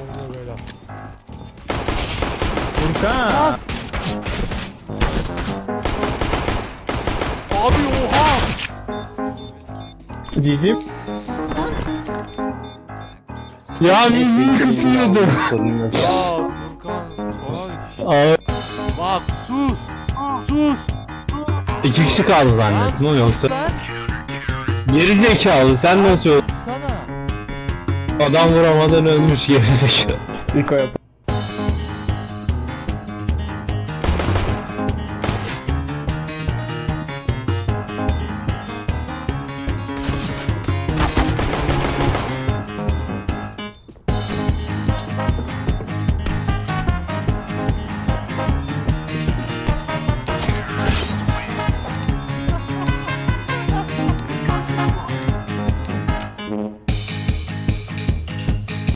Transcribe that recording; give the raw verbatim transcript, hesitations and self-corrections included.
Onu böyle. Furkan. Abi oha. Cicim. Ya müziği kısıyordu. Ya Furkan salak. Aa, Bak sus. Sus. iki kişi kaldı zannettim o yoksa. Lan Geri zekalı sen nasıl öldün? sana. Adam vuramadan ölmüş geri zekalı. İlk o yap.